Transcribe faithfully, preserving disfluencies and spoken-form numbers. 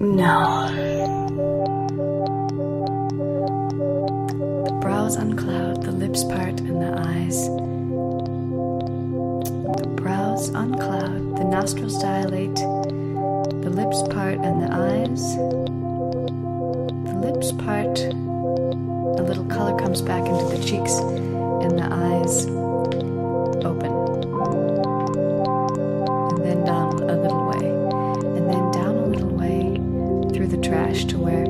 No. The brows uncloud, the lips part, and the eyes. The brows uncloud, the nostrils dilate, the lips part and the eyes. The lips part, a little color comes back into the cheeks, and the eyes open. And then down a little way, and then down a little way through the trash to where